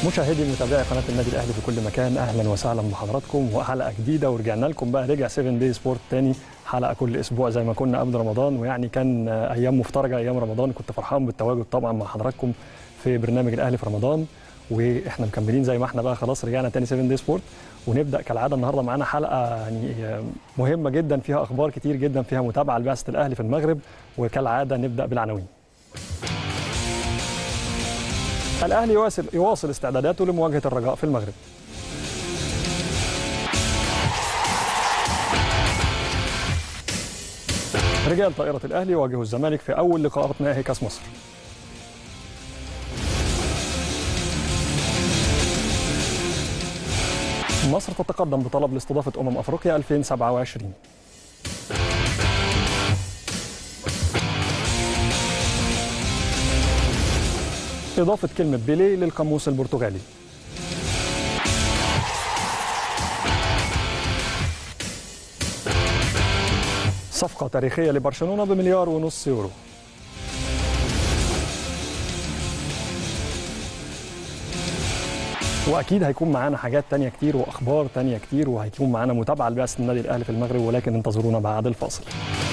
مشاهدي ومتابعي قناه النادي الاهلي في كل مكان، اهلا وسهلا بحضراتكم وحلقه جديده. ورجعنا لكم بقى، رجع 7 داي سبورت تاني، حلقه كل اسبوع زي ما كنا قبل رمضان. ويعني كان ايام مفترجه، ايام رمضان. كنت فرحان بالتواجد طبعا مع حضراتكم في برنامج الاهلي في رمضان، واحنا مكملين زي ما احنا بقى. خلاص رجعنا تاني 7 داي سبورت، ونبدا كالعاده النهارده معانا حلقه يعني مهمه جدا، فيها اخبار كتير جدا، فيها متابعه لبعثه الاهلي في المغرب. وكالعاده نبدا بالعناوين. الأهلي يواصل استعداداته لمواجهة الرجاء في المغرب. رجال طائرة الأهلي يواجهوا الزمالك في أول لقاءات نهائي كأس مصر. مصر تتقدم بطلب لاستضافة أفريقيا 2027. إضافة كلمة بيليه للقاموس البرتغالي. صفقة تاريخية لبرشلونة ب1.5 مليار يورو. وأكيد هيكون معانا حاجات تانية كتير وأخبار تانية كتير، وهيكون معانا متابعة لبعثة النادي الأهلي في المغرب، ولكن انتظرونا بعد الفاصل.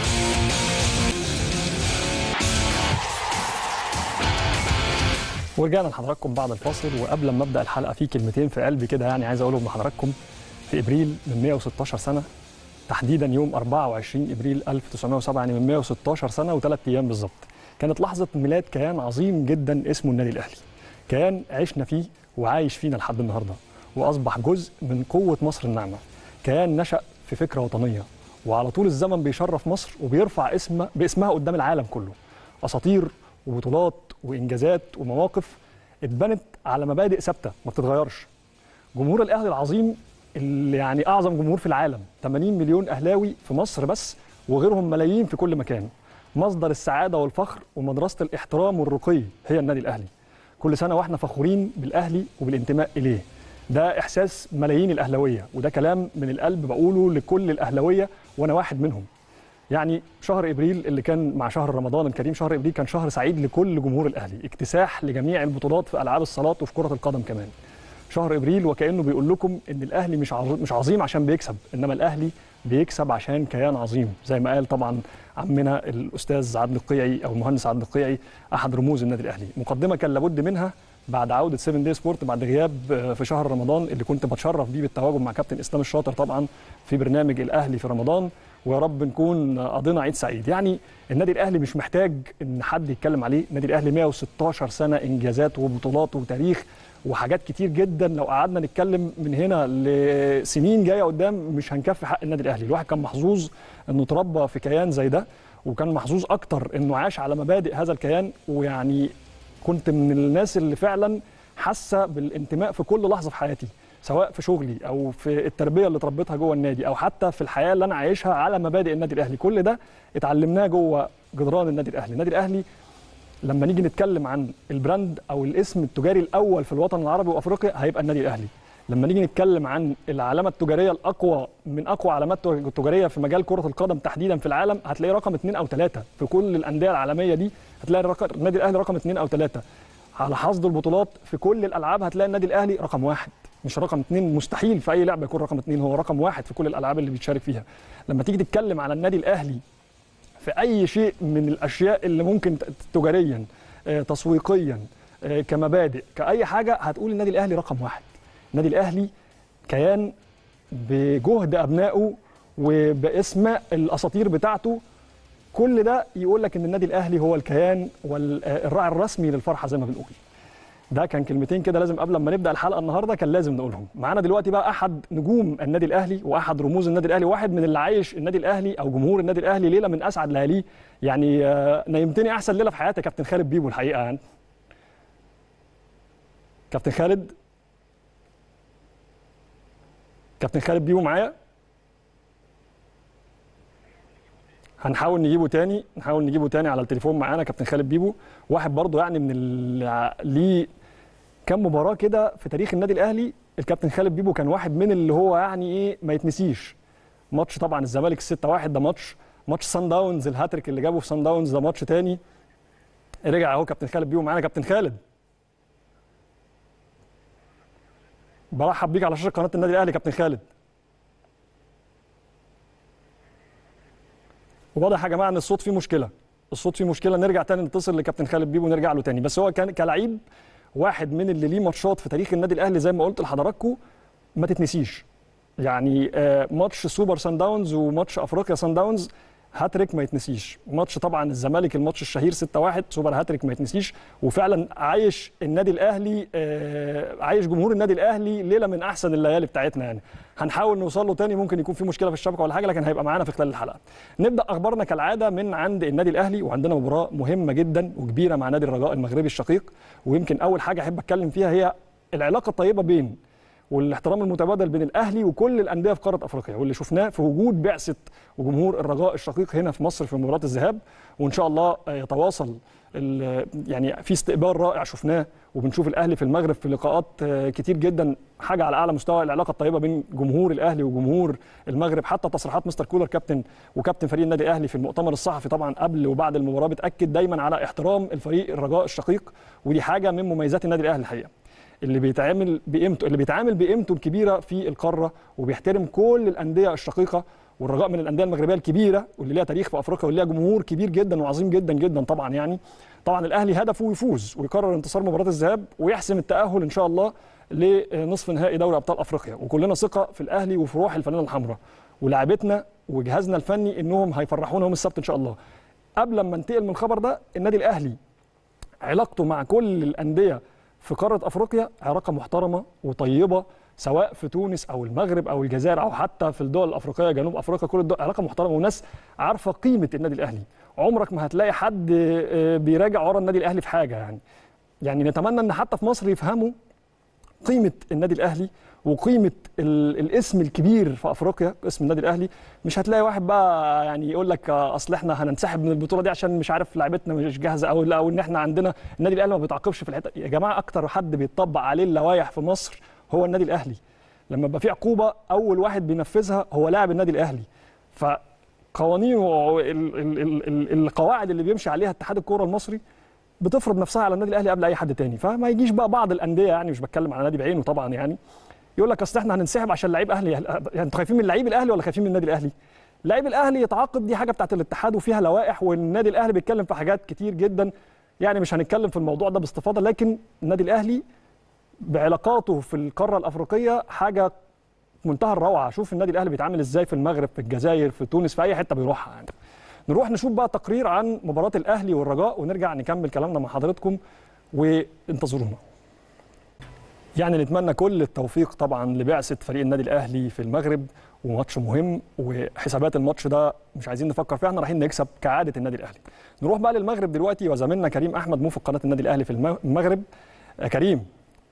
ورجعنا لحضراتكم بعد الفاصل. وقبل ما ابدا الحلقه في كلمتين في قلبي كده يعني عايز اقولهم لحضراتكم. في ابريل من 116 سنه، تحديدا يوم 24 ابريل 1907، يعني من 116 سنه و3 ايام بالظبط، كانت لحظه ميلاد كيان عظيم جدا اسمه النادي الاهلي. كيان عشنا فيه وعايش فينا لحد النهارده، واصبح جزء من قوه مصر الناعمه. كيان نشأ في فكره وطنيه، وعلى طول الزمن بيشرف مصر وبيرفع باسمها قدام العالم كله. اساطير وبطولات وانجازات ومواقف اتبنت على مبادئ ثابته ما بتتغيرش. جمهور الاهلي العظيم اللي يعني اعظم جمهور في العالم، 80 مليون اهلاوي في مصر بس، وغيرهم ملايين في كل مكان. مصدر السعاده والفخر ومدرسه الاحترام والرقي هي النادي الاهلي. كل سنه واحنا فخورين بالاهلي وبالانتماء اليه. ده احساس ملايين الاهلاويه، وده كلام من القلب بقوله لكل الاهلاويه وانا واحد منهم. يعني شهر ابريل اللي كان مع شهر رمضان الكريم، شهر ابريل كان شهر سعيد لكل جمهور الاهلي، اكتساح لجميع البطولات في العاب الصالات وفي كره القدم كمان. شهر ابريل وكانه بيقول لكم ان الاهلي مش عظيم عشان بيكسب، انما الاهلي بيكسب عشان كيان عظيم، زي ما قال طبعا عمنا الاستاذ عادل القيعي او المهندس عادل القيعي، احد رموز النادي الاهلي. مقدمه كان لابد منها بعد عوده 7 داي سبورت، بعد غياب في شهر رمضان اللي كنت بتشرف بيه بالتواجد مع كابتن اسلام الشاطر طبعا في برنامج الاهلي في رمضان. ويا رب نكون قضينا عيد سعيد. يعني النادي الاهلي مش محتاج ان حد يتكلم عليه. النادي الاهلي 116 سنه انجازات وبطولات وتاريخ وحاجات كتير جدا، لو قعدنا نتكلم من هنا لسنين جايه قدام مش هنكفي حق النادي الاهلي. الواحد كان محظوظ انه اتربى في كيان زي ده، وكان محظوظ اكتر انه عاش على مبادئ هذا الكيان. ويعني كنت من الناس اللي فعلا حاسه بالانتماء في كل لحظه في حياتي، سواء في شغلي او في التربيه اللي اتربيتها جوه النادي، او حتى في الحياه اللي انا عايشها على مبادئ النادي الاهلي. كل ده اتعلمناه جوه جدران النادي الاهلي. النادي الاهلي لما نيجي نتكلم عن البراند او الاسم التجاري الاول في الوطن العربي وافريقيا هيبقى النادي الاهلي. لما نيجي نتكلم عن العلامه التجاريه الاقوى من اقوى علامات التجاريه في مجال كره القدم تحديدا في العالم، هتلاقي رقم 2 أو 3 في كل الانديه العالميه دي. هتلاقي النادي الاهلي رقم 2 أو 3 على حصد البطولات في كل الالعاب. هتلاقي النادي الاهلي رقم 1، مش رقم 2. مستحيل في اي لعبه يكون رقم 2، هو رقم 1 في كل الالعاب اللي بيتشارك فيها. لما تيجي تتكلم على النادي الاهلي في اي شيء من الاشياء اللي ممكن تجاريا، تسويقيا، كمبادئ، كاي حاجه، هتقول النادي الاهلي رقم 1. النادي الاهلي كيان بجهد ابنائه وباسماء الاساطير بتاعته، كل ده يقول لك ان النادي الاهلي هو الكيان والراعي الرسمي للفرحه زي ما بنقول. ده كان كلمتين كده لازم قبل ما نبدا الحلقه النهارده كان لازم نقولهم. معانا دلوقتي بقى احد نجوم النادي الاهلي واحد رموز النادي الاهلي، واحد من اللي عايش النادي الاهلي او جمهور النادي الاهلي ليله من اسعد لياليه. يعني نيمتني احسن ليله في حياتي يا كابتن خالد بيبو الحقيقه. يعني كابتن خالد بيبو معايا؟ هنحاول نجيبه تاني على التليفون معانا. كابتن خالد بيبو واحد برضه يعني من اللي ليه كم مباراه كده في تاريخ النادي الاهلي. الكابتن خالد بيبو كان واحد من اللي هو يعني ايه ما يتنسيش. ماتش طبعا الزمالك 6-1 ده ماتش سان داونز، الهاتريك اللي جابه في سان داونز ده ماتش تاني. رجع اهو كابتن خالد بيبو معانا. كابتن خالد برحب بيك على شاشه قناه النادي الاهلي كابتن خالد. واضح يا جماعه ان الصوت فيه مشكله، الصوت فيه مشكله. نرجع تاني نتصل لكابتن خالد بيبو ونرجع له تاني. بس هو كان كلاعب واحد من اللي ليه ماتشات في تاريخ النادي الاهلي زي ما قلت لحضراتكم ما تتنسيش. يعني ماتش سوبر سان داونز وماتش افريقيا سان داونز هاتريك ما يتنسيش. ماتش طبعا الزمالك الماتش الشهير 6-1 سوبر هاتريك ما يتنسيش. وفعلا عايش النادي الاهلي، عايش جمهور النادي الاهلي ليله من احسن الليالي بتاعتنا. يعني هنحاول نوصل له تاني، ممكن يكون في مشكله في الشبكه ولا حاجه، لكن هيبقى معانا في خلال الحلقه. نبدا اخبارنا كالعاده من عند النادي الاهلي، وعندنا مباراه مهمه جدا وكبيره مع نادي الرجاء المغربي الشقيق. ويمكن اول حاجه احب اتكلم فيها هي العلاقه الطيبه بين والاحترام المتبادل بين الاهلي وكل الانديه في قاره افريقيا، واللي شفناه في وجود بعثه وجمهور الرجاء الشقيق هنا في مصر في مباراه الذهاب. وان شاء الله يتواصل يعني في استقبال رائع شفناه، وبنشوف الاهلي في المغرب في لقاءات كتير جدا، حاجه على اعلى مستوى. العلاقه الطيبه بين جمهور الاهلي وجمهور المغرب، حتى تصريحات مستر كولر كابتن فريق النادي الاهلي في المؤتمر الصحفي طبعا قبل وبعد المباراه بتاكد دايما على احترام الفريق الرجاء الشقيق، ودي حاجه من مميزات النادي الاهلي الحقيقه. اللي بيتعامل بقيمته الكبيره في القاره، وبيحترم كل الانديه الشقيقه. والرجاء من الانديه المغربيه الكبيره واللي ليها تاريخ في افريقيا واللي ليها جمهور كبير جدا وعظيم جدا جدا طبعا. يعني طبعا الاهلي هدفه يفوز ويقرر انتصار مباراه الذهاب ويحسم التاهل ان شاء الله لنصف نهائي دوري ابطال افريقيا. وكلنا ثقه في الاهلي وفي روح الفانيله الحمراء ولاعبتنا وجهازنا الفني انهم هيفرحونا يوم السبت ان شاء الله. قبل ما انتقل من الخبر ده، النادي الاهلي علاقته مع كل الانديه في قاره افريقيا علاقه محترمه وطيبه، سواء في تونس او المغرب او الجزائر او حتى في الدول الافريقيه جنوب افريقيا. كل الدول علاقه محترمه وناس عارفه قيمه النادي الاهلي. عمرك ما هتلاقي حد بيراجع ورا النادي الاهلي في حاجه. يعني نتمنى ان حتى في مصر يفهموا قيمه النادي الاهلي وقيمه الاسم الكبير في افريقيا، اسم النادي الاهلي. مش هتلاقي واحد بقى يعني يقول لك اصل احنا هننسحب من البطوله دي عشان مش عارف لعيبتنا مش جاهزه، او ان احنا عندنا النادي الاهلي ما بيتعاقبش في الحته. يا جماعه اكتر حد بيطبق عليه اللوائح في مصر هو النادي الاهلي. لما يبقى في عقوبه اول واحد بينفذها هو لاعب النادي الاهلي. فقوانين القواعد اللي بيمشي عليها اتحاد الكوره المصري بتفرض نفسها على النادي الاهلي قبل اي حد تاني. فما يجيش بقى بعض الانديه، يعني مش بتكلم على نادي بعينه طبعا، يعني يقول لك اصل احنا هننسحب عشان لعيب اهلي. يعني انتوا خايفين من لعيب الاهلي ولا خايفين من النادي الاهلي؟ لعيب الاهلي يتعاقب دي حاجه بتاعت الاتحاد وفيها لوائح، والنادي الاهلي بيتكلم في حاجات كتير جدا. يعني مش هنتكلم في الموضوع ده باستفاضه، لكن النادي الاهلي بعلاقاته في القاره الافريقيه حاجه منتهى الروعه. شوف النادي الاهلي بيتعامل ازاي في المغرب، في الجزائر، في تونس، في اي حته بيروحها. يعني نروح نشوف بقى تقرير عن مباراه الاهلي والرجاء ونرجع نكمل كلامنا مع حضراتكم وانتظرونا. يعني نتمنى كل التوفيق طبعا لبعثه فريق النادي الاهلي في المغرب، وماتش مهم وحسابات الماتش ده مش عايزين نفكر فيها، احنا رايحين نكسب كعاده النادي الاهلي. نروح بقى للمغرب دلوقتي وزميلنا كريم احمد موفق قناه النادي الاهلي في المغرب. كريم،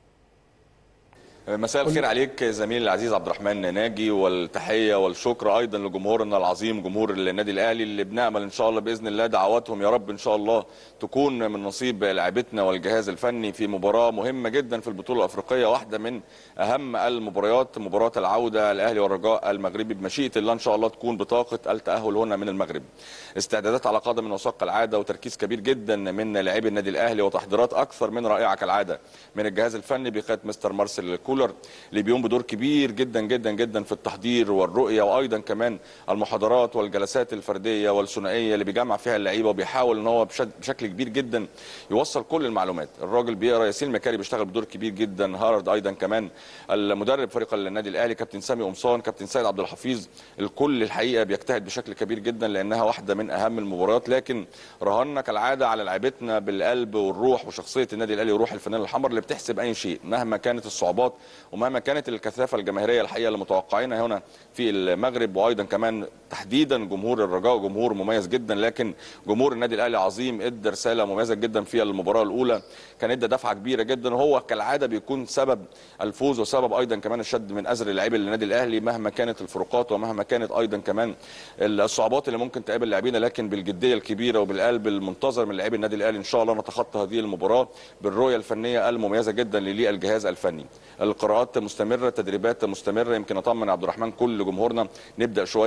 مساء الخير عليك زميلي العزيز عبد الرحمن ناجي، والتحيه والشكر ايضا لجمهورنا العظيم جمهور النادي الاهلي اللي بنامل ان شاء الله باذن الله دعواتهم يا رب ان شاء الله تكون من نصيب لاعبتنا والجهاز الفني في مباراه مهمه جدا في البطوله الافريقيه، واحده من اهم المباريات، مباراه العوده الاهلي والرجاء المغربي بمشيئه الله ان شاء الله تكون بطاقه التاهل هنا من المغرب. استعدادات على قدم وساق العاده وتركيز كبير جدا من لاعبي النادي الاهلي وتحضيرات اكثر من رائعه كالعاده من الجهاز الفني بقياده مستر مارسيل كولر اللي بيقوم بدور كبير جدا جدا جدا في التحضير والرؤيه، وايضا كمان المحاضرات والجلسات الفرديه والثنائيه اللي بيجمع فيها اللعيبه وبيحاول ان هو بشكل كبير جدا يوصل كل المعلومات. الراجل بيقرا، ياسين مكاري بيشتغل بدور كبير جدا، هارد ايضا كمان المدرب فريق النادي الاهلي كابتن سامي قمصان، كابتن سيد عبد الحفيظ، الكل الحقيقه بيجتهد بشكل كبير جدا لانها واحده من اهم المباريات. لكن رهنا كالعاده على لعيبتنا بالقلب والروح وشخصيه النادي الاهلي وروح الفانيلا الحمر اللي بتحسب اي شيء مهما كانت الصعوبات ومهما كانت الكثافه الجماهيريه الحقيقه اللي متوقعينها هنا في المغرب. وايضا كمان تحديدا جمهور الرجاء جمهور مميز جدا، لكن جمهور النادي الاهلي عظيم، ادى رساله مميزه جدا في المباراه الاولى، كان ادى دفعه كبيره جدا، وهو كالعاده بيكون سبب الفوز وسبب ايضا كمان الشد من ازر لاعبي النادي الاهلي مهما كانت الفروقات ومهما كانت ايضا كمان الصعوبات اللي ممكن تقابل لاعبينا، لكن بالجديه الكبيره وبالقلب المنتظر من لاعبي النادي الاهلي ان شاء الله نتخطى هذه المباراه بالرؤيه الفنيه المميزه جدا للجهاز الفني. القراءات مستمره، تدريبات مستمره، يمكن اطمن عبد الرحمن كل جمهورنا نبدا شويه من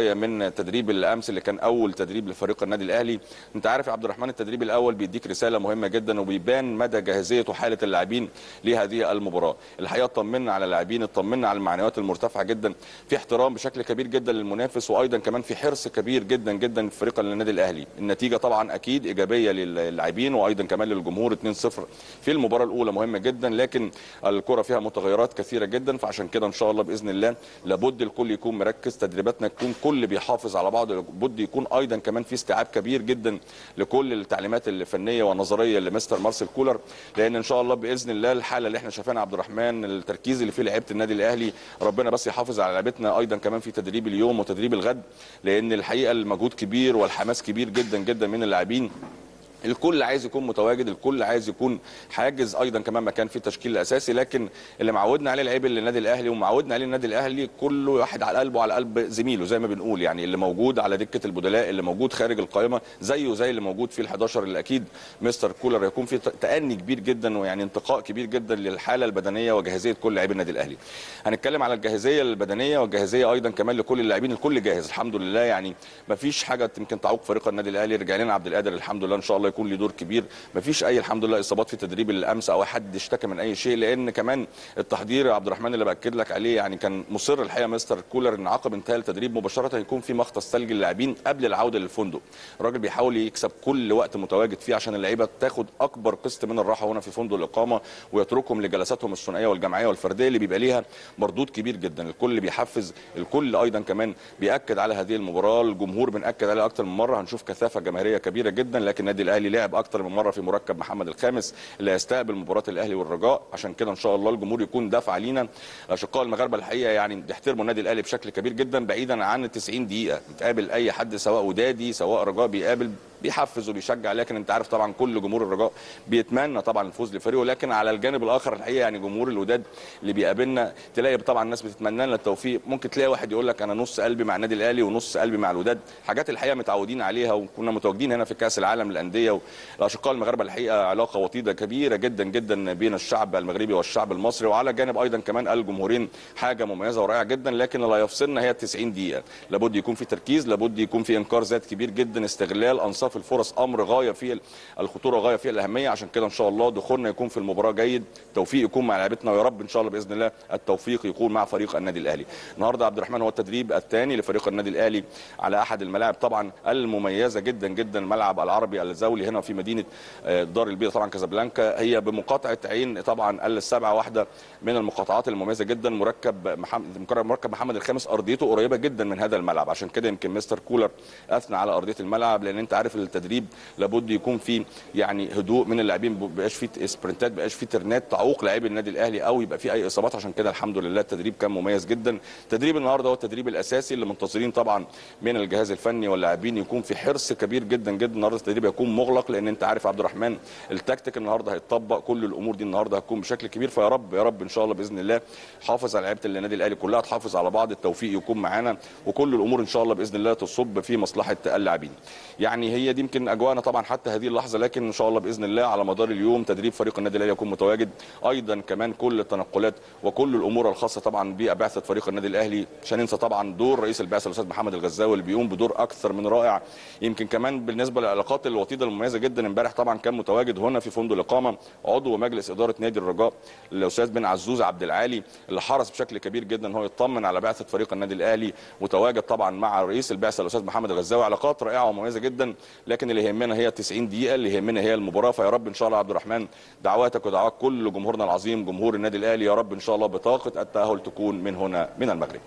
تدريب الامس اللي كان اول تدريب لفريق النادي الاهلي. انت عارف يا عبد الرحمن التدريب الاول بيديك رساله مهمه جدا وبيبان مدى جاهزيه وحاله اللاعبين لهذه المباراه. الحقيقه اطمنا على اللاعبين، اطمنا على المعنويات المرتفعه جدا، في احترام بشكل كبير جدا للمنافس، وايضا كمان في حرص كبير جدا جدا في فريق النادي الاهلي. النتيجه طبعا اكيد ايجابيه للاعبين وايضا كمان للجمهور، 2-0 في المباراه الاولى مهمه جدا، لكن الكره فيها متغيرات كثيره جدا، فعشان كده ان شاء الله باذن الله لابد الكل يكون مركز، تدريباتنا تكون كل بيحافظ على بعض، لابد يكون ايضا كمان في استيعاب كبير جدا لكل التعليمات الفنيه والنظريه لمستر مارسيل كولر، لان ان شاء الله باذن الله الحاله اللي احنا شايفينها عبد الرحمن، التركيز اللي فيه لعيبه النادي الاهلي، ربنا بس يحافظ على لعيبتنا ايضا كمان في تدريب اليوم وتدريب الغد، لان الحقيقه المجهود كبير والحماس كبير جدا جدا من اللاعبين. الكل عايز يكون متواجد، الكل عايز يكون حاجز ايضا كمان مكان في التشكيل الاساسي، لكن اللي معودنا عليه لعيبه النادي الاهلي ومعودنا عليه النادي الاهلي كل واحد على قلبه على قلب زميله زي ما بنقول، يعني اللي موجود على دكه البدلاء، اللي موجود خارج القائمه زيه زي اللي موجود في ال11 اللي اكيد مستر كولر يكون في تأني كبير جدا ويعني انتقاء كبير جدا للحاله البدنيه وجاهزيه كل لاعبي النادي الاهلي. هنتكلم على الجاهزيه البدنيه والجاهزيه ايضا كمان لكل اللاعبين، الكل جاهز الحمد لله، يعني ما فيش حاجه يمكن تعوق فريق النادي الاهلي. رجع لنا عبد القادر الحمد لله ان شاء الله يكون له دور كبير، مفيش اي الحمد لله اصابات في تدريب الامس او حد اشتكى من اي شيء، لان كمان التحضير يا عبد الرحمن اللي باكد لك عليه يعني كان مصر الحقيقه مستر كولر ان عقب انتهاء التدريب مباشره يكون في مختص ثلج للاعبين قبل العوده للفندق. الراجل بيحاول يكسب كل وقت متواجد فيه عشان اللعيبه تاخد اكبر قسط من الراحه هنا في فندق الاقامه، ويتركهم لجلساتهم الثنائيه والجماعيه والفرديه اللي بيبقى ليها مردود كبير جدا. الكل بيحفز، الكل ايضا كمان بياكد على هذه المباراه، الجمهور بناكد عليها اكتر من مره، هنشوف كثافه جماهيريه كبيره جدا، لكن النادي الاهلي لعب اكتر من مره في مركب محمد الخامس اللي هيستقبل مباراه الاهلي والرجاء، عشان كده ان شاء الله الجمهور يكون دافع لينا. الاشقاء المغاربه الحقيقه يعني بيحترموا النادي الاهلي بشكل كبير جدا، بعيدا عن ال 90 دقيقه بتقابل اي حد سواء ودادي سواء رجاء بيقابل بيحفز وبيشجع، لكن انت عارف طبعا كل جمهور الرجاء بيتمنى طبعا الفوز لفريقه، لكن على الجانب الاخر الحقيقه يعني جمهور الوداد اللي بيقابلنا تلاقي طبعا الناس بتتمنى لنا التوفيق، ممكن تلاقي واحد يقول لك انا نص قلبي مع النادي الاهلي ونص قلبي مع الوداد، حاجات الحقيقه متعودين عليها وكنا متواجدين هنا في كاس العالم للانديه، والاشقاء المغاربه الحقيقه علاقه وطيده كبيره جدا جدا بين الشعب المغربي والشعب المصري، وعلى جانب ايضا كمان الجمهورين حاجه مميزه ورائعه جدا، لكن اللي هيفصلنا هي ال 90 دقيقه، لابد يكون في تركيز، لابد يكون في انكار ذات كبير جدا، استغلال انصاف الفرص امر غايه في الخطوره غايه في الاهميه، عشان كده ان شاء الله دخولنا يكون في المباراه جيد، توفيق يكون مع لعيبتنا، ويا رب ان شاء الله باذن الله التوفيق يكون مع فريق النادي الاهلي. النهارده عبد الرحمن هو التدريب الثاني لفريق النادي الاهلي على احد الملاعب طبعا المميزه جدا جدا، الملعب العربي الزولي هنا في مدينه دار البيضاء طبعا كازابلانكا، هي بمقاطعه عين طبعا السبعه، واحده من المقاطعات المميزه جدا، مركب محمد الخامس ارضيته قريبه جدا من هذا الملعب، عشان كده يمكن مستر كولر اثنى على ارضيه الملعب، لان انت عارف التدريب لابد يكون في يعني هدوء من اللاعبين، ما بيبقاش في سبرنتات، ما بيبقاش في ترنات تعوق لاعبي النادي الاهلي او يبقى في اي اصابات، عشان كده الحمد لله التدريب كان مميز جدا. تدريب النهارده هو التدريب الاساسي اللي منتظرين طبعا من الجهاز الفني واللاعبين يكون في حرص كبير جدا جدا. النهارده التدريب هيكون مغلق، لان انت عارف عبد الرحمن التكتيك النهارده هيتطبق، كل الامور دي النهارده هتكون بشكل كبير، فيا رب يا رب ان شاء الله باذن الله حافظ على لعيبه النادي الاهلي كلها، تحافظ على بعض، التوفيق يكون معانا، وكل الامور ان شاء الله باذن الله تصب في مصلحه اللاعبين. يعني هي دي يمكن اجواءنا طبعا حتى هذه اللحظه، لكن ان شاء الله باذن الله على مدار اليوم تدريب فريق النادي الاهلي يكون متواجد، ايضا كمان كل التنقلات وكل الامور الخاصه طبعا ببعثه فريق النادي الاهلي، مش هننسى طبعا دور رئيس البعثه الاستاذ محمد الغزاوي اللي بيقوم بدور اكثر من رائع. يمكن كمان بالنسبه للعلاقات الوطيده المميزه جدا، امبارح طبعا كان متواجد هنا في فندق الاقامه عضو مجلس اداره نادي الرجاء الاستاذ بن عزوز عبد العالي، اللي حرص بشكل كبير جدا هو يطمن على بعثه فريق النادي الاهلي، وتواجد طبعا مع رئيس البعثه الاستاذ محمد الغزاوي، علاقات رائعه ومميزه جدا، لكن اللي يهمنا هي 90 دقيقه، اللي يهمنا هي المباراه، فيا رب ان شاء الله عبد الرحمن دعواتك ودعوات كل جمهورنا العظيم جمهور النادي الاهلي، يا رب ان شاء الله بطاقه التاهل تكون من هنا من المغرب.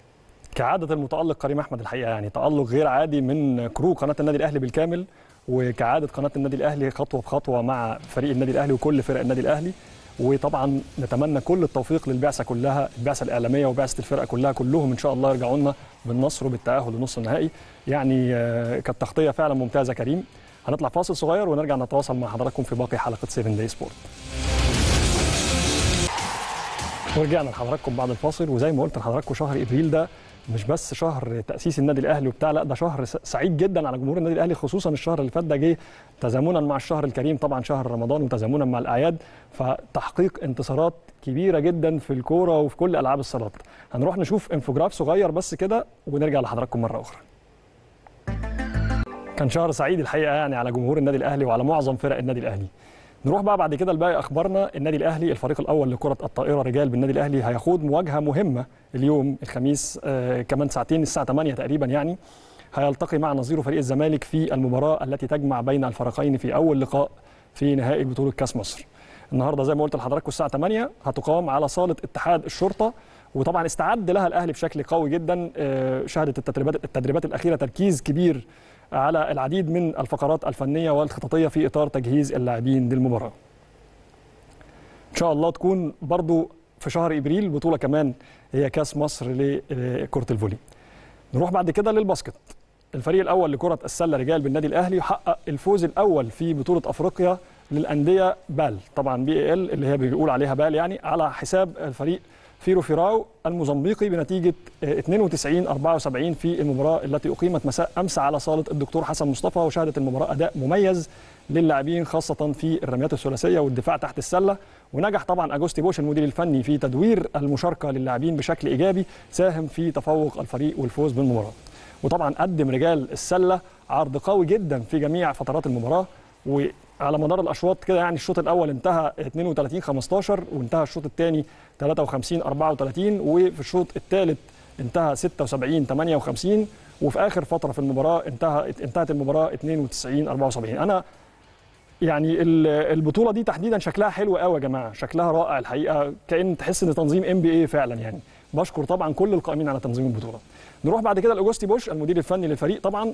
كعاده المتالق كريم احمد الحقيقه، يعني تالق غير عادي من كرو قناه النادي الاهلي بالكامل، وكعاده قناه النادي الاهلي خطوه بخطوه مع فريق النادي الاهلي وكل فرق النادي الاهلي، وطبعا نتمنى كل التوفيق للبعثه كلها، البعثه الاعلاميه وبعثه الفرقه كلها، كلهم ان شاء الله يرجعوا لنا بالنصر وبالتاهل لنص النهائي. يعني كانت تغطيه فعلا ممتازه كريم. هنطلع فاصل صغير ونرجع نتواصل مع حضراتكم في باقي حلقه 7 داي سبورت. ورجعنا لحضراتكم بعد الفاصل، وزي ما قلت لحضراتكم شهر ابريل ده مش بس شهر تاسيس النادي الاهلي وبتاع، لا ده شهر سعيد جدا على جمهور النادي الاهلي، خصوصا الشهر اللي فات ده جه تزامنا مع الشهر الكريم طبعا شهر رمضان وتزامنا مع الاعياد، فتحقيق انتصارات كبيره جدا في الكوره وفي كل العاب الصالات. هنروح نشوف انفوجراف صغير بس كده ونرجع لحضراتكم مره اخرى. كان شهر سعيد الحقيقه يعني على جمهور النادي الاهلي وعلى معظم فرق النادي الاهلي. نروح بقى بعد كده لباقي اخبارنا. النادي الاهلي الفريق الاول لكره الطائره رجال بالنادي الاهلي هيخوض مواجهه مهمه اليوم الخميس كمان ساعتين الساعه 8 تقريبا يعني. هيلتقي مع نظيره فريق الزمالك في المباراه التي تجمع بين الفريقين في اول لقاء في نهائي بطوله كاس مصر. النهارده زي ما قلت لحضراتكم الساعه 8 هتقام على صاله اتحاد الشرطه، وطبعا استعد لها الاهلي بشكل قوي جدا. شهدت التدريبات الاخيره تركيز كبير على العديد من الفقرات الفنيه والخططيه في اطار تجهيز اللاعبين للمباراه. ان شاء الله تكون برضو في شهر ابريل بطوله كمان هي كاس مصر لكره الفولي. نروح بعد كده للباسكت. الفريق الاول لكره السله رجال بالنادي الاهلي حقق الفوز الاول في بطوله افريقيا للانديه بال، طبعا بي ال اللي هي بيقول عليها بال يعني، على حساب الفريق فيرو فيراو الموزمبيقي بنتيجه 92-74 في المباراه التي اقيمت مساء امس على صاله الدكتور حسن مصطفى. وشهدت المباراه اداء مميز للاعبين خاصه في الرميات الثلاثيه والدفاع تحت السله. ونجح طبعا اجوستي بوش المدير الفني في تدوير المشاركه للاعبين بشكل ايجابي ساهم في تفوق الفريق والفوز بالمباراه. وطبعا قدم رجال السله عرض قوي جدا في جميع فترات المباراه، وعلى مدار الاشواط كده يعني الشوط الاول انتهى 32-15 وانتهى الشوط الثاني 53-34 وفي الشوط الثالث انتهى 76-58 وفي اخر فتره في المباراه انتهت المباراه 92-74. انا يعني البطوله دي تحديدا شكلها حلو قوي يا جماعه، شكلها رائع الحقيقه، كأن تحس ان تنظيم NBA فعلا يعني. بشكر طبعا كل القائمين على تنظيم البطوله. نروح بعد كده لاجوستي بوش المدير الفني للفريق. طبعا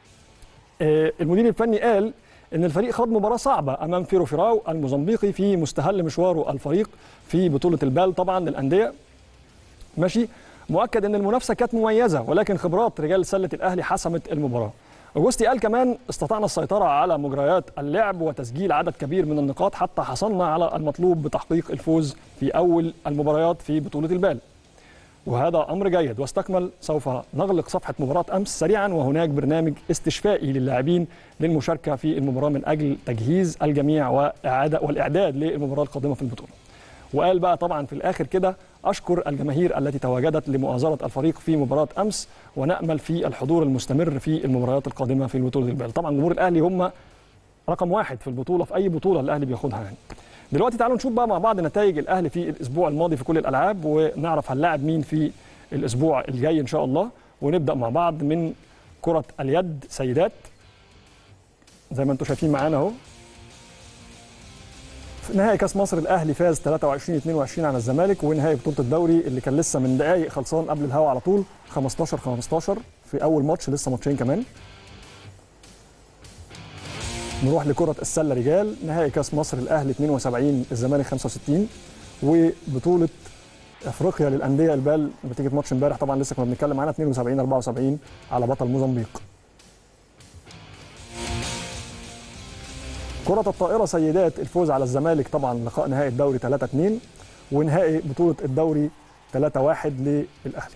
المدير الفني قال ان الفريق خاض مباراه صعبه امام فيرو فيراو الموزمبيقي في مستهل مشواره الفريق في بطوله البال طبعا للانديه. ماشي، مؤكد ان المنافسه كانت مميزه ولكن خبرات رجال سله الاهلي حسمت المباراه. أوجوستي قال كمان استطعنا السيطره على مجريات اللعب وتسجيل عدد كبير من النقاط حتى حصلنا على المطلوب بتحقيق الفوز في اول المباريات في بطوله البال، وهذا أمر جيد. واستكمل سوف نغلق صفحة مباراة أمس سريعا وهناك برنامج استشفائي للاعبين للمشاركة في المباراة من أجل تجهيز الجميع والإعداد للمباراة القادمة في البطولة. وقال بقى طبعا في الآخر كده أشكر الجماهير التي تواجدت لمؤازرة الفريق في مباراة أمس ونأمل في الحضور المستمر في المباريات القادمة في بطولة البال. طبعا جمهور الأهلي هم رقم واحد في البطولة في أي بطولة الأهلي بياخدها يعني. دلوقتي تعالوا نشوف بقى مع بعض نتائج الاهلي في الاسبوع الماضي في كل الالعاب ونعرف هنلاعب مين في الاسبوع الجاي ان شاء الله. ونبدا مع بعض من كره اليد سيدات زي ما انتم شايفين معانا اهو. في نهائي كاس مصر الاهلي فاز 23-22 على الزمالك، ونهائي بطوله الدوري اللي كان لسه من دقائق خلصان قبل الهوا على طول 15-15 في اول ماتش، لسه ماتشين كمان. نروح لكرة السلة رجال نهائي كاس مصر الأهلي 72 الزمالك 65. وبطولة أفريقيا للأندية البال نتيجة ماتش امبارح طبعا لسه كنا بنتكلم عنها 72-74 على بطل موزمبيق. كرة الطائرة سيدات الفوز على الزمالك طبعا لقاء نهائي الدوري 3-2 ونهائي بطولة الدوري 3-1 للأهلي.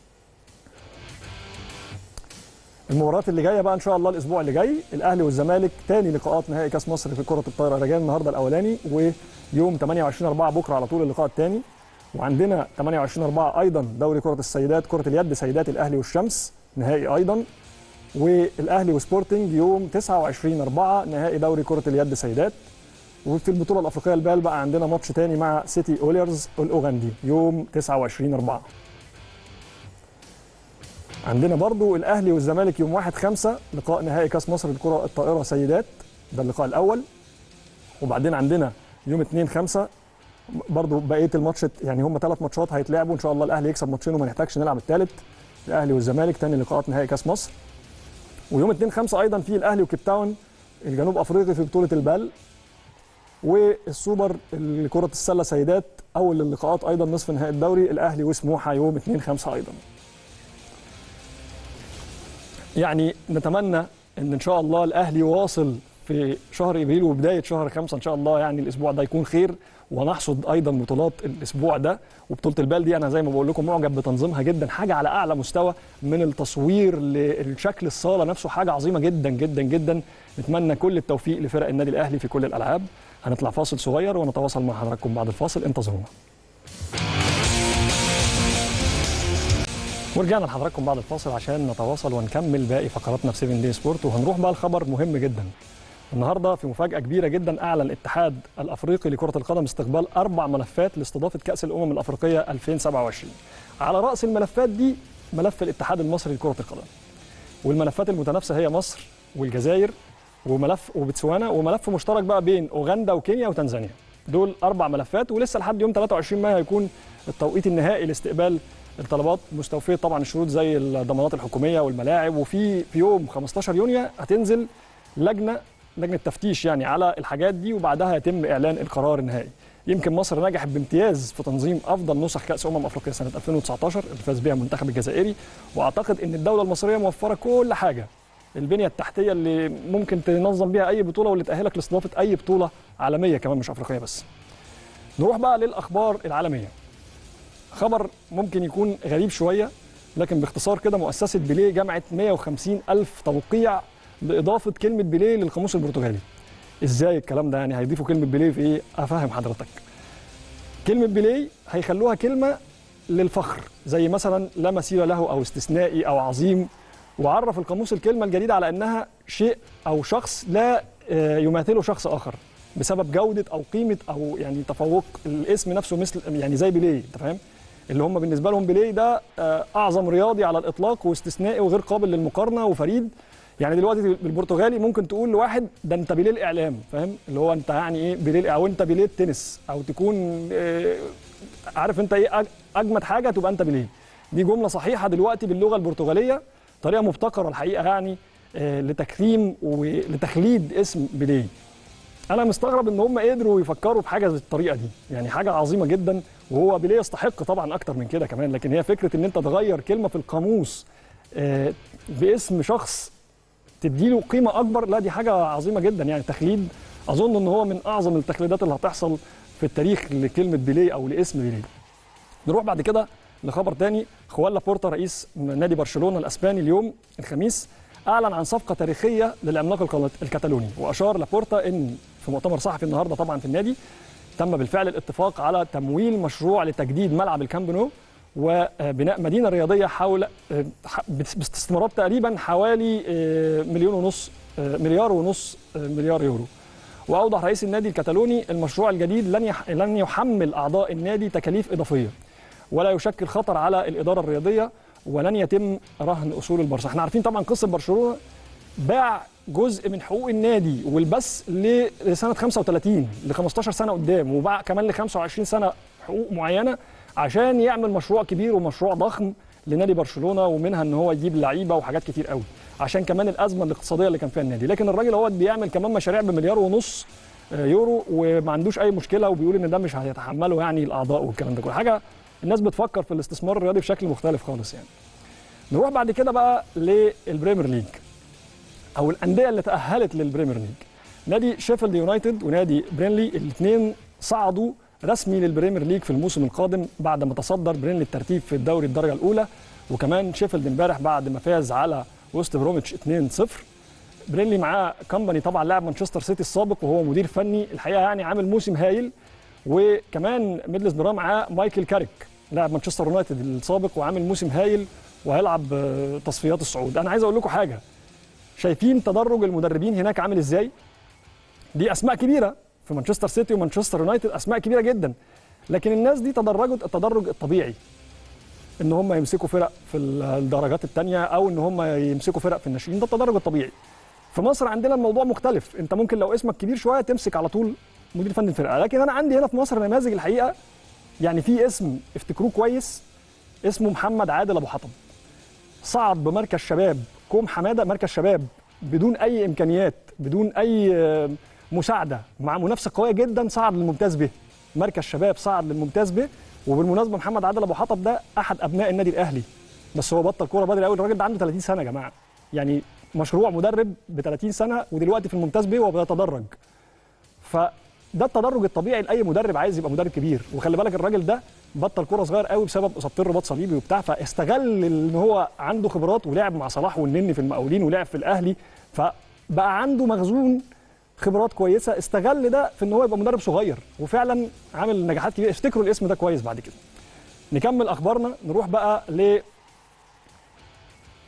المباريات اللي جايه بقى ان شاء الله الاسبوع اللي جاي الاهلي والزمالك تاني لقاءات نهائي كاس مصر في كره الطائره رجال النهارده الاولاني، ويوم 28/4 بكره على طول اللقاء الثاني. وعندنا 28/4 ايضا دوري كره السيدات كره اليد سيدات الاهلي والشمس نهائي ايضا، والاهلي وسبورتنج يوم 29/4 نهائي دوري كره اليد سيدات. وفي البطوله الافريقيه البال بقى عندنا ماتش ثاني مع سيتي اوليرز الاوغندي يوم 29/4. عندنا برضو الاهلي والزمالك يوم 1/5 لقاء نهائي كاس مصر لكره الطائره سيدات، ده اللقاء الاول. وبعدين عندنا يوم 2/5 برضو بقيه الماتش، يعني هم 3 ماتشات هيتلعبوا ان شاء الله الاهلي يكسب ماتشين وما نحتاجش نلعب الثالث. الاهلي والزمالك ثاني لقاءات نهائي كاس مصر. ويوم 2/5 ايضا في الاهلي وكيب تاون الجنوب افريقي في بطوله البال. والسوبر لكره السله سيدات اول اللقاءات ايضا نصف نهائي الدوري الاهلي وسموحه يوم 2/5 ايضا. يعني نتمنى ان شاء الله الاهلي واصل في شهر ابريل وبدايه شهر 5 ان شاء الله، يعني الاسبوع ده يكون خير ونحصد ايضا بطولات الاسبوع ده. وبطوله البال دي انا زي ما بقول لكم معجب بتنظيمها جدا، حاجه على اعلى مستوى من التصوير للشكل الصاله نفسه، حاجه عظيمه جدا جدا جدا. نتمنى كل التوفيق لفرق النادي الاهلي في كل الالعاب. هنطلع فاصل صغير ونتواصل مع حضراتكم بعد الفاصل، انتظرونا. ورجعنا لحضراتكم بعد الفاصل عشان نتواصل ونكمل باقي فقراتنا في 7 دي سبورت، وهنروح بقى لخبر مهم جدا. النهارده في مفاجأة كبيرة جدا أعلن الاتحاد الأفريقي لكرة القدم استقبال 4 ملفات لاستضافة كأس الأمم الأفريقية 2027. على رأس الملفات دي ملف الاتحاد المصري لكرة القدم. والملفات المتنافسة هي مصر والجزائر وملف وبتسوانا، وملف مشترك بقى بين أوغندا وكينيا وتنزانيا. دول 4 ملفات، ولسه لحد يوم 23 مايو هيكون التوقيت النهائي لاستقبال الطلبات، مستوفيه طبعا الشروط زي الضمانات الحكوميه والملاعب. وفي يوم 15 يونيو هتنزل لجنه تفتيش يعني على الحاجات دي، وبعدها يتم اعلان القرار النهائي. يمكن مصر نجحت بامتياز في تنظيم افضل نسخ كاس افريقيا سنه 2019 اللي فاز بها المنتخب الجزائري، واعتقد ان الدوله المصريه موفره كل حاجه، البنيه التحتيه اللي ممكن تنظم بيها اي بطوله واللي تاهلك لاستضافه اي بطوله عالميه كمان مش افريقيه بس. نروح بقى للاخبار العالميه. خبر ممكن يكون غريب شويه، لكن باختصار كده مؤسسه بيليه جمعت 150,000 توقيع باضافه كلمه بيليه للقاموس البرتغالي. ازاي الكلام ده؟ يعني هيضيفوا كلمه بيليه في ايه؟ افهم حضرتك. كلمه بيليه هيخلوها كلمه للفخر، زي مثلا لا مثيل له او استثنائي او عظيم، وعرف القاموس الكلمه الجديده على انها شيء او شخص لا يماثله شخص اخر بسبب جوده او قيمه او يعني تفوق الاسم نفسه، مثل يعني زي بيليه، انت فاهم؟ اللي هم بالنسبه لهم بيليه ده اعظم رياضي على الاطلاق واستثنائي وغير قابل للمقارنه وفريد. يعني دلوقتي بالبرتغالي ممكن تقول لواحد ده انت بيليه الاعلام، فاهم؟ اللي هو انت يعني ايه بيليه، او انت بيليه التنس، او تكون عارف انت ايه اجمد حاجه تبقى انت بيليه. دي جمله صحيحه دلوقتي باللغه البرتغاليه، طريقه مبتكره الحقيقه يعني لتكريم ولتخليد اسم بيليه. انا مستغرب ان هم قدروا يفكروا بحاجه زي الطريقه دي، يعني حاجه عظيمه جدا، وهو بيليه يستحق طبعا اكتر من كده كمان، لكن هي فكره ان انت تغير كلمه في القاموس باسم شخص تديله قيمه اكبر، لا دي حاجه عظيمه جدا يعني تخليد. اظن ان هو من اعظم التخليدات اللي هتحصل في التاريخ لكلمه بيليه او لاسم بيليه. نروح بعد كده لخبر تاني. خوان لابورتا رئيس نادي برشلونه الاسباني اليوم الخميس اعلن عن صفقه تاريخيه للعملاق الكتالوني، واشار لابورتا ان في مؤتمر صحفي النهارده طبعا في النادي تم بالفعل الاتفاق على تمويل مشروع لتجديد ملعب الكامب نو وبناء مدينه رياضيه حول باستثمارات تقريبا حوالي مليار يورو. واوضح رئيس النادي الكتالوني المشروع الجديد لن يحمل اعضاء النادي تكاليف اضافيه ولا يشكل خطر على الاداره الرياضيه، ولن يتم رهن اصول البورصه. احنا عارفين طبعا قصه برشلونه باع جزء من حقوق النادي والبث لسنه 35 ل 15 سنه قدام، وباع كمان ل 25 سنه حقوق معينه عشان يعمل مشروع كبير ومشروع ضخم لنادي برشلونه، ومنها ان هو يجيب لعيبه وحاجات كتير قوي عشان كمان الازمه الاقتصاديه اللي كان فيها النادي. لكن الراجل هو بيعمل كمان مشاريع بمليار ونص يورو وما عندوش اي مشكله، وبيقول ان ده مش هيتحمله يعني الاعضاء والكلام ده كل حاجه. الناس بتفكر في الاستثمار الرياضي بشكل مختلف خالص يعني. نروح بعد كده بقى للبريمير ليج او الانديه اللي تاهلت للبريمير ليج. نادي شيفيلد يونايتد ونادي برينلي الاثنين صعدوا رسمي للبريمير ليج في الموسم القادم بعد ما تصدر برينلي الترتيب في الدوري الدرجه الاولى، وكمان شيفيلد امبارح بعد ما فاز على وست بروميتش 2-0. برينلي معاه كامباني طبعا لاعب مانشستر سيتي السابق وهو مدير فني الحقيقه يعني عامل موسم هايل، وكمان ميدلسبرا معاه مايكل كاريك لاعب مانشستر يونايتد السابق وعامل موسم هايل وهيلعب تصفيات الصعود. انا عايز اقول لكم حاجه، شايفين تدرج المدربين هناك عامل ازاي؟ دي اسماء كبيره في مانشستر سيتي ومانشستر يونايتد، اسماء كبيره جدا، لكن الناس دي تدرجت التدرج الطبيعي، ان هم يمسكوا فرق في الدرجات الثانيه او ان هم يمسكوا فرق في الناشئين، ده التدرج الطبيعي. في مصر عندنا الموضوع مختلف، انت ممكن لو اسمك كبير شويه تمسك على طول مدير فني الفرقه، لكن انا عندي هنا في مصر نماذج الحقيقه يعني في اسم افتكروه كويس اسمه محمد عادل ابو حطب، صعد بمركز شباب كوم حماده، مركز شباب بدون اي امكانيات بدون اي مساعده مع منافسه قويه جدا، صعد للممتاز به، مركز شباب صعد للممتاز به. وبالمناسبه محمد عادل ابو حطب ده احد ابناء النادي الاهلي، بس هو بطل كوره بدري قوي، الراجل ده عنده 30 سنه يا جماعه، يعني مشروع مدرب ب 30 سنه ودلوقتي في الممتاز به وبيتدرج. فده التدرج الطبيعي لاي مدرب عايز يبقى مدرب كبير، وخلي بالك الراجل ده بطل كوره صغير قوي بسبب اصابتين رباط صليبي وبتاع، فاستغل ان هو عنده خبرات ولعب مع صلاح والنني في المقاولين ولعب في الاهلي، فبقى عنده مخزون خبرات كويسه، استغل ده في ان هو يبقى مدرب صغير وفعلا عامل نجاحات كبيره. افتكروا الاسم ده كويس بعد كده. نكمل اخبارنا، نروح بقى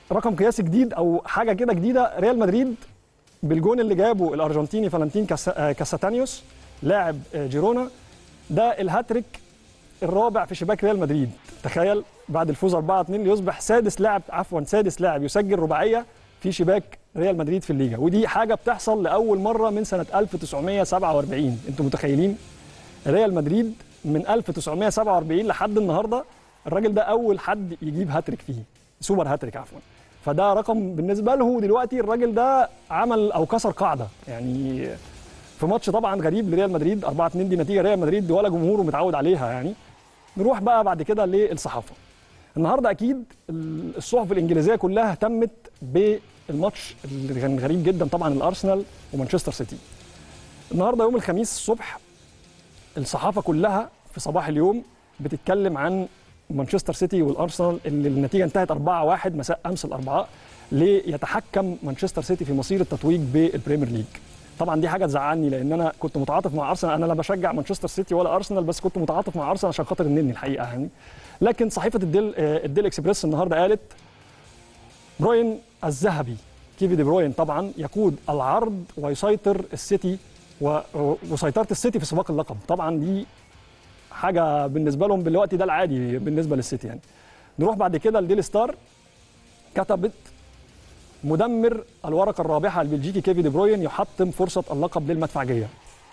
رقم قياسي جديد او حاجه كده جديده. ريال مدريد بالجون اللي جابه الارجنتيني فالنتين كاساتانيوس لاعب جيرونا، ده الهاتريك الرابع في شباك ريال مدريد. تخيل بعد الفوز 4-2 ليصبح سادس لاعب يسجل رباعيه في شباك ريال مدريد في الليجا، ودي حاجه بتحصل لاول مره من سنه 1947. انتم متخيلين؟ ريال مدريد من 1947 لحد النهارده الراجل ده اول حد يجيب هاتريك فيه، سوبر هاتريك عفوا. فده رقم بالنسبه له دلوقتي، الراجل ده عمل او كسر قاعده يعني في ماتش طبعا غريب لريال مدريد. 4-2 دي نتيجه ريال مدريد ولا جمهوره متعود عليها يعني. نروح بقى بعد كده للصحافه. النهارده اكيد الصحف الانجليزيه كلها اهتمت بالماتش اللي كان غريب جدا طبعا، الارسنال ومانشستر سيتي. النهارده يوم الخميس الصبح الصحافه كلها في صباح اليوم بتتكلم عن مانشستر سيتي والارسنال اللي النتيجه انتهت 4-1 مساء امس الاربعاء، ليتحكم مانشستر سيتي في مصير التتويج بالبريمير ليج. طبعا دي حاجه تزعلني لان انا كنت متعاطف مع ارسنال، انا لا بشجع مانشستر سيتي ولا ارسنال، بس كنت متعاطف مع ارسنال عشان خاطر النني الحقيقه يعني. لكن صحيفه الديل اكسبريس النهارده قالت بروين الذهبي كيفي دي بروين طبعا يقود العرض ويسيطر السيتي وسيطره السيتي في سباق اللقب. طبعا دي حاجه بالنسبه لهم بالوقت ده العادي بالنسبه للسيتي يعني. نروح بعد كده لديلي ستار، كتبت مدمر الورقه الرابحه البلجيكي كيفي دي بروين يحطم فرصه اللقب للمدفعجيه.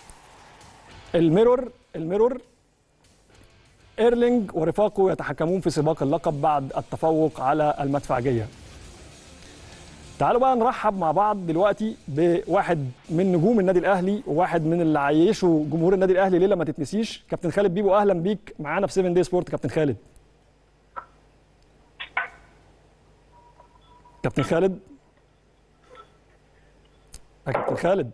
الميرور ايرلينج ورفاقه يتحكمون في سباق اللقب بعد التفوق على المدفعجيه. تعالوا بقى نرحب مع بعض دلوقتي بواحد من نجوم النادي الاهلي وواحد من اللي عيشوا جمهور النادي الاهلي ليله ما تتنسيش، كابتن خالد بيبو. اهلا بيك معانا في 7 داي سبورت كابتن خالد. كابتن خالد يا كابتن خالد.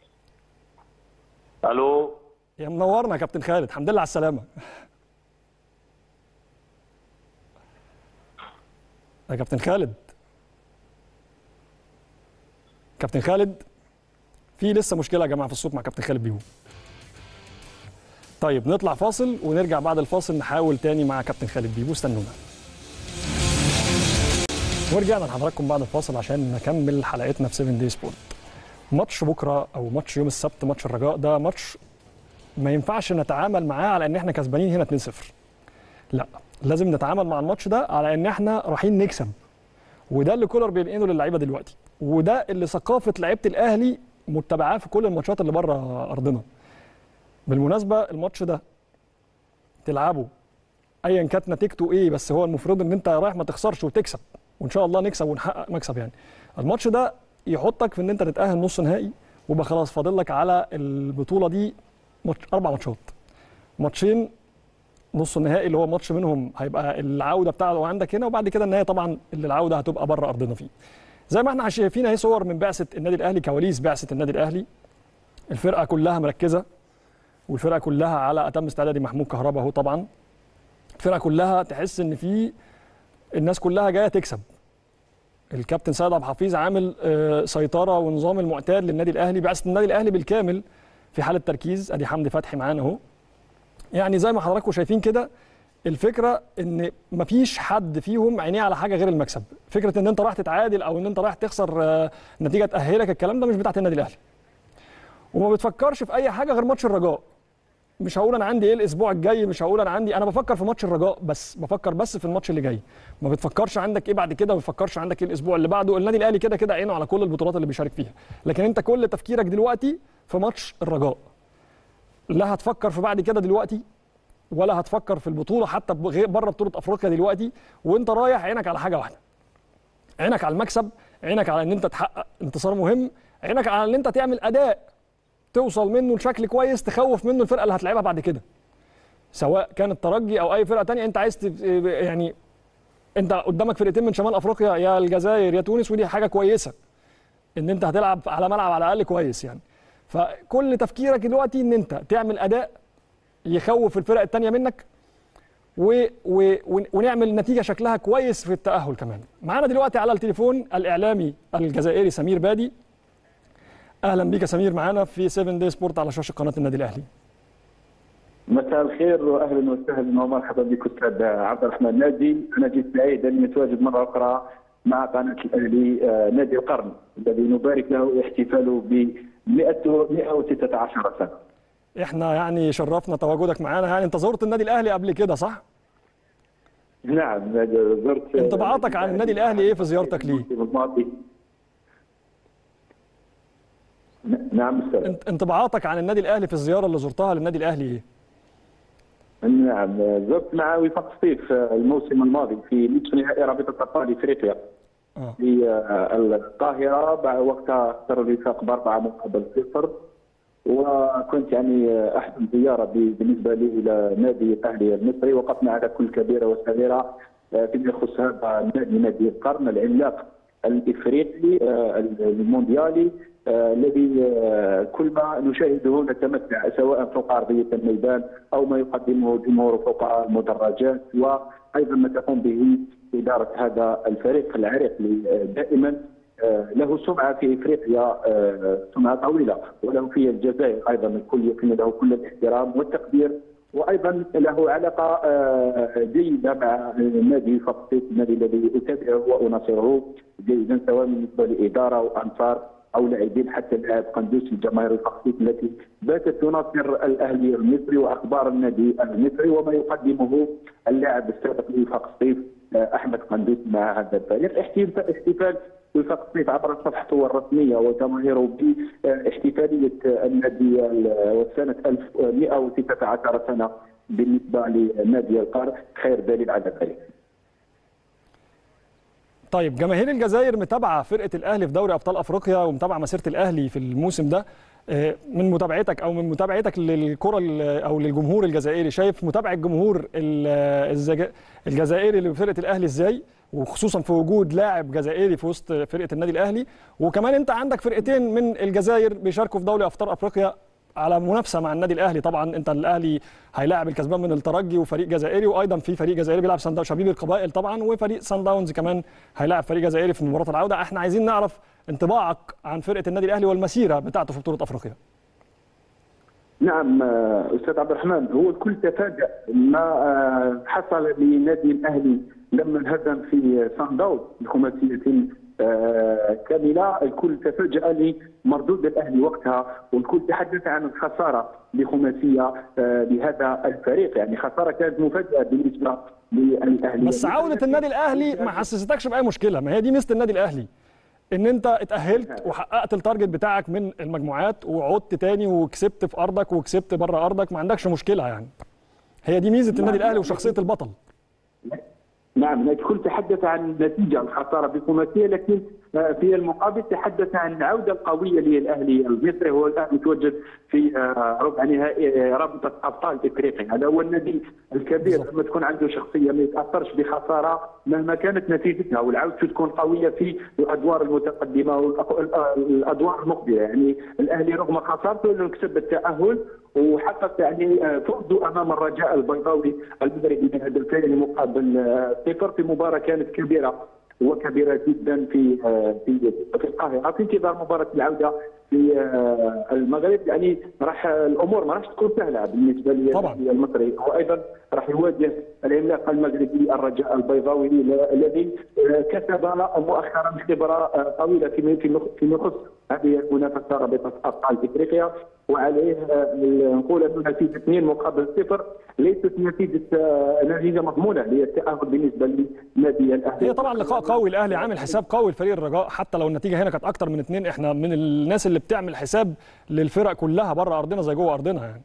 الو يا منورنا يا كابتن خالد، الحمد لله على السلامه. يا كابتن خالد. كابتن خالد في لسه مشكله يا جماعه في الصوت مع كابتن خالد بيبو. طيب نطلع فاصل ونرجع بعد الفاصل نحاول تاني مع كابتن خالد بيبو، استنونا. ورجعنا لحضراتكم بعد الفاصل عشان نكمل حلقتنا في 7 داي سبورت. ماتش بكره او ماتش يوم السبت، ماتش الرجاء، ده ماتش ما ينفعش نتعامل معاه على ان احنا كسبانين هنا 2-0. لا، لازم نتعامل مع الماتش ده على ان احنا رايحين نكسب، وده اللي كولر بينقله للعيبه دلوقتي، وده اللي ثقافه لعيبه الاهلي متبعاه في كل الماتشات اللي بره ارضنا. بالمناسبه الماتش ده تلعبه ايا كانت نتيجته ايه، بس هو المفروض ان انت رايح ما تخسرش وتكسب، وان شاء الله نكسب ونحقق مكسب يعني. الماتش ده يحطك في ان انت تتاهل نص نهائي، ويبقى خلاص فاضل لك على البطوله دي 4 ماتشات، ماتشين نص النهائي اللي هو ماتش منهم هيبقى العوده بتاعته عندك هنا، وبعد كده النهائي طبعا اللي العوده هتبقى بره ارضنا فيه. زي ما احنا شايفين اهي صور من بعثه النادي الاهلي، كواليس بعثه النادي الاهلي. الفرقه كلها مركزه، والفرقه كلها على اتم استعداد. محمود كهربا اهو طبعا. الفرقه كلها تحس ان في الناس كلها جايه تكسب. الكابتن سيد عبد الحفيظ عامل سيطره ونظام المعتاد للنادي الاهلي، بعثه النادي الاهلي بالكامل في حاله تركيز. ادي حمدي فتحي معانا اهو. يعني زي ما حضراتكم شايفين كده، الفكره ان مفيش حد فيهم عينيه على حاجه غير المكسب. فكره ان انت رايح تتعادل او ان انت رايح تخسر نتيجه تاهلك، الكلام ده مش بتاعت النادي الاهلي. وما بتفكرش في اي حاجه غير ماتش الرجاء. مش هقول انا عندي ايه الاسبوع الجاي، مش هقول انا بفكر في ماتش الرجاء بس، بفكر بس في الماتش اللي جاي. ما بتفكرش عندك ايه بعد كده، ما بتفكرش عندك ايه الاسبوع اللي بعده. النادي الاهلي كده كده عينه على كل البطولات اللي بيشارك فيها، لكن انت كل تفكيرك دلوقتي في ماتش الرجاء. لا هتفكر في بعد كده دلوقتي، ولا هتفكر في البطوله حتى بره بطوله افريقيا دلوقتي، وانت رايح عينك على حاجه واحده. عينك على المكسب، عينك على ان انت تحقق انتصار مهم، عينك على ان انت تعمل اداء توصل منه لشكل كويس تخوف منه الفرقه اللي هتلعبها بعد كده، سواء كان الترجي او اي فرقه ثانيه. انت عايز يعني انت قدامك فرقتين من شمال افريقيا، يا الجزائر يا تونس، ودي حاجه كويسه ان انت هتلعب على ملعب على الاقل كويس يعني. فكل تفكيرك دلوقتي ان انت تعمل اداء يخوف الفرق الثانيه منك، ونعمل نتيجه شكلها كويس في التاهل كمان. معانا دلوقتي على التليفون الاعلامي الجزائري سمير بادي. اهلا بيك يا سمير معانا في 7 داي سبورت على شاشه قناه النادي الاهلي. مساء الخير واهلا وسهلا ومرحبا بك استاذ عبد الرحمن ناجي. انا جيت سعيد اني اتواجد مره اخرى مع قناه الاهلي نادي القرن الذي نبارك له احتفاله ب 116 سنه. احنا يعني شرفنا تواجدك معانا، يعني انت زرت النادي الاهلي قبل كده صح؟ نعم زرت. انطباعاتك عن النادي الاهلي ايه في زيارتك ليه؟ نعم استاذ. انطباعاتك عن النادي الاهلي في الزياره اللي زرتها للنادي الاهلي ايه؟ نعم زرت مع وفاق سطيف الموسم الماضي في نصف نهائي رابطه ابطال افريقيا في القاهره، وقتها خسر الوفاق ب4-0، وكنت يعني احسن زياره بالنسبه لي الى نادي الاهلي المصري. وقفنا على كل كبيره وصغيره فيما يخص هذا النادي، نادي القرن العملاق الافريقي المونديالي الذي كل ما نشاهده نتمتع، سواء فوق ارضيه الميدان او ما يقدمه الجمهور فوق المدرجات، وايضا ما تقوم به اداره هذا الفريق العريق دائما له سمعه في افريقيا، سمعه طويله، وله في الجزائر ايضا الكل يكن له كل الاحترام والتقدير، وايضا له علاقه جيده مع نادي وفاق سطيف، النادي الذي اتابعه واناصره جيدا، سواء بالنسبه لاداره وانصار او لاعبين، حتى اللاعب قندوسي الجماهير وفاق سطيف التي باتت تناصر الاهلي المصري واخبار النادي المصري وما يقدمه اللاعب السابق لوفاق سطيف احمد قندوسي مع هذا الفريق. احتفال وفاق سطيف عبر صفحته الرسميه وجماهيره باحتفاليه النادي سنه 1116 سنه بالنسبه لنادي القرن خير دليل على ذلك. طيب جماهير الجزائر متابعه فرقه الاهلي في دوري ابطال افريقيا ومتابعه مسيره الاهلي في الموسم ده، من متابعتك او من متابعتك للكره او للجمهور الجزائري، شايف متابعه الجمهور الجزائري لفرقه الاهلي ازاي، وخصوصا في وجود لاعب جزائري في وسط فرقه النادي الاهلي؟ وكمان انت عندك فرقتين من الجزائر بيشاركوا في دوري ابطال افريقيا على منافسه مع النادي الاهلي، طبعا انت الاهلي هيلاعب الكسبان من الترجي وفريق جزائري، وايضا في فريق جزائري بيلعب شبيب القبائل طبعا، وفريق سان داونز كمان هيلاعب فريق جزائري في مباراه العوده. احنا عايزين نعرف انطباعك عن فرقه النادي الاهلي والمسيره بتاعته في بطوله افريقيا. نعم استاذ عبد الرحمن، هو الكل تفاجأ ما حصل لنادي الاهلي لما انهزم في سان داونز بخماسيه كامله. الكل تفاجأ لمردود الاهلي وقتها، والكل تحدث عن الخساره بخماسيه لهذا الفريق، يعني خساره كانت مفاجاه بالنسبه للاهلي. بس عوده النادي الاهلي ما حسستكش باي مشكله؟ ما هي دي ميزه النادي الاهلي، ان انت اتاهلت وحققت التارجت بتاعك من المجموعات وعدت تاني وكسبت في ارضك وكسبت بره ارضك، ما عندكش مشكله يعني. هي دي ميزه النادي الاهلي وشخصيه البطل. نعم الكل تحدث عن النتيجه الخساره بخماسيه، لكن في المقابل تحدث عن العوده القويه للاهلي المصري. هو الان متواجد في ربع نهائي رابطه ابطال افريقيا، هذا هو النادي الكبير لما تكون عنده شخصيه ما يتاثرش بخساره مهما كانت نتيجتها، والعودة تكون قويه في الادوار المتقدمه والادوار المقبله. يعني الاهلي رغم خسارته انه كسب التاهل وحقق يعني فوزه امام الرجاء البيضاوي المغربي بهدفين مقابل 0 في مباراه كانت كبيره وكبيره جدا في القاهره، في انتظار مباراه العوده في المغرب. يعني راح الامور ما راح تكون سهله بالنسبه للمصري، وايضا راح يواجه العملاق المغربي الرجاء البيضاوي الذي كسب مؤخرا خبره طويله فيما يخص هذه المنافسه رابطه ابطال افريقيا، وعليه نقول انه نتيجه 2-0 ليست نتيجه مضمونه للتاهل بالنسبه لنادي الاهلي. هي طبعا لقاء قوي، الاهلي عامل حساب قوي لفريق الرجاء، حتى لو النتيجه هنا كانت اكتر من 2، احنا من الناس اللي بتعمل حساب للفرق كلها بره ارضنا زي جوه ارضنا يعني.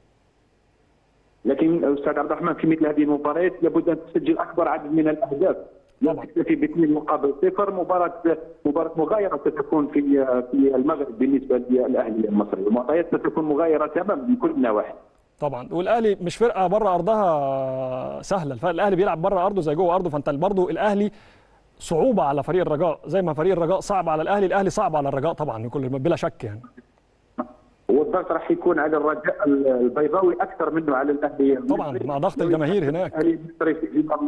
لكن استاذ عبد الرحمن في مثل هذه المباريات لابد ان تسجل اكبر عدد من الاهداف، لا تكتفي ب2-0. مباراه مغايره ستكون في المغرب بالنسبه للاهلي المصري، المعطيات ستكون مغايره تماما من كل النواحي. طبعا، والاهلي مش فرقه بره ارضها سهله، الاهلي بيلعب بره ارضه زي جوه ارضه، فانت برضه الاهلي صعوبه على فريق الرجاء زي ما فريق الرجاء صعب على الاهلي، الاهلي صعب على الرجاء طبعا بلا شك يعني. والضغط راح يكون على الرجاء البيضاوي اكثر منه على الاهلي طبعا مع ضغط الجماهير هناك. الاهلي المصري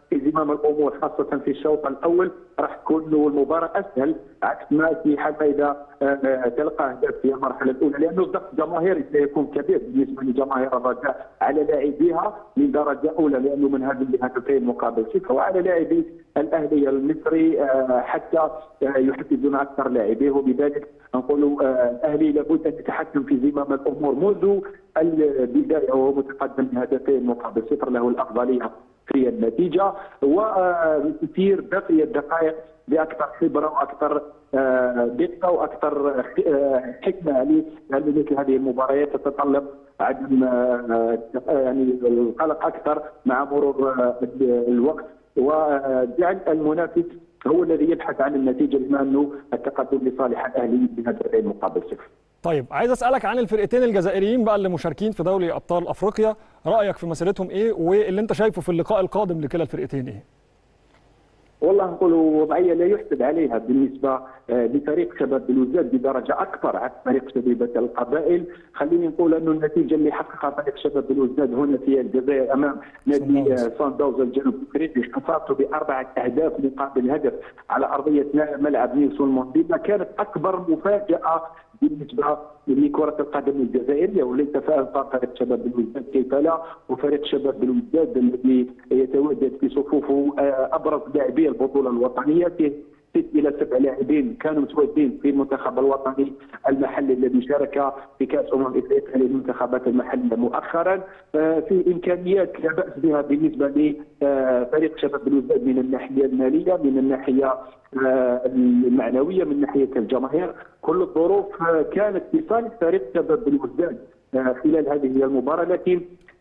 في زمام الامور خاصه في الشوط الاول راح تكون المباراه اسهل عكس ما في حال اذا تلقى اهداف في المرحله الاولى، لانه الضغط الجماهيري سيكون كبير بالنسبه لجماهير الرجاء على لاعبيها من درجه اولى، لانه من هذه بهدفين مقابل صفر، وعلى لاعبي الاهلي المصري حتى يحفزون اكثر لاعبيه، وبذلك نقول الاهلي لابد ان يتحكم في زمام الامور منذ البدايه وهو متقدم بهدفين مقابل صفر، له الافضليه في النتيجه وكثير بقي الدقائق باكثر خبره واكثر دقه واكثر حكمه لان مثل هذه المباريات تتطلب عدم يعني القلق اكثر مع مرور الوقت، وجعل المنافس هو الذي يبحث عن النتيجه بما انه التقدم لصالح الاهلي بهدفين مقابل صفر. طيب عايز اسالك عن الفرقتين الجزائريين بقى اللي مشاركين في دوري ابطال افريقيا، رايك في مسيرتهم ايه واللي انت شايفه في اللقاء القادم لكلا الفرقتين ايه؟ والله نقول وضعيه لا يحسد عليها بالنسبه لفريق شباب بلوزداد بدرجه اكبر عن فريق شبيبه القبائل، خليني نقول انه النتيجه اللي حققها فريق شباب بلوزداد هنا في الجزائر امام نادي صن داونز الجنوب افريقي خسارته باربعه اهداف مقابل هدف على ارضيه ملعب نيلسون مونديلا كانت اكبر مفاجاه بالنسبه لكره القدم الجزائريه، وليس فقط فريق شباب بلوزداد كيف لا، وفريق شباب بلوزداد الذي يتواجد في صفوفه ابرز لاعبي البطوله الوطنيه، 6 إلى 7 لاعبين كانوا متواجدين في المنتخب الوطني المحلي الذي شارك في كاس افريقيا للمنتخبات المحليه مؤخرا، في امكانيات لا باس بها بالنسبه لفريق شباب بلوزداد من الناحيه الماليه، من الناحيه المعنويه، من ناحيه الجماهير، كل الظروف كانت في صالح فريق شباب بلوزداد خلال هذه المباراه، لكن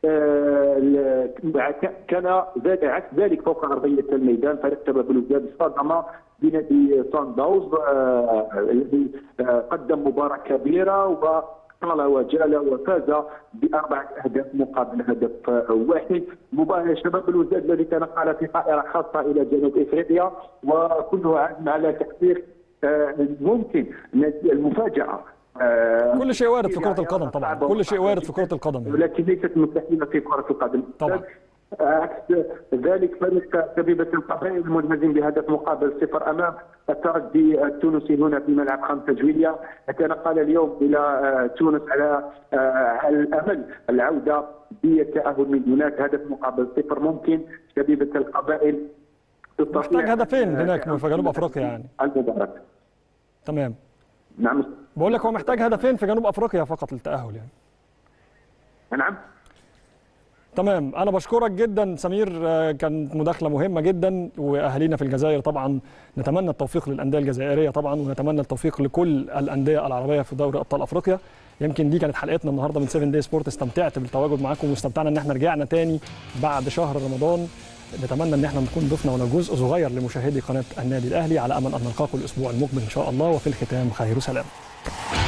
كان عكس ذلك فوق ارضيه الميدان فريق شباب بلوزداد اصطدم بنادي صن داونز الذي قدم مباراه كبيره وطال وجال وفاز باربعه اهداف مقابل هدف واحد. مباراه شباب بلوزداد الذي تنقل في طائره خاصه الى جنوب افريقيا وكله عزم على تحقيق ممكن المفاجاه. كل شيء وارد في كرة القدم طبعا، كل شيء وارد في كرة القدم، لكن ليست مستحيلة في كرة القدم طبعا. عكس ذلك فريق شبيبة القبائل المنهزم بهدف مقابل صفر امام الترجي التونسي هنا في ملعب 5 جويلية، يتنقل اليوم الى تونس على الامل العودة بالتأهل من هناك، هدف مقابل صفر ممكن شبيبة القبائل محتاج هدفين هناك في جنوب افريقيا يعني المباراة. تمام. نعم بقول لك هو محتاج هدفين في جنوب افريقيا فقط للتأهل يعني. نعم تمام. انا بشكرك جدا سمير، كانت مداخله مهمه جدا، واهالينا في الجزائر طبعا نتمنى التوفيق للانديه الجزائريه طبعا، ونتمنى التوفيق لكل الانديه العربيه في دوري ابطال افريقيا. يمكن دي كانت حلقتنا النهارده من 7 داي سبورت، استمتعت بالتواجد معاكم واستمتعنا ان احنا رجعنا تاني بعد شهر رمضان. نتمنى ان احنا نكون ضفنا ولو جزء صغير لمشاهدي قناه النادي الاهلي، على امل ان نلقاكم الاسبوع المقبل ان شاء الله، وفي الختام خير سلام.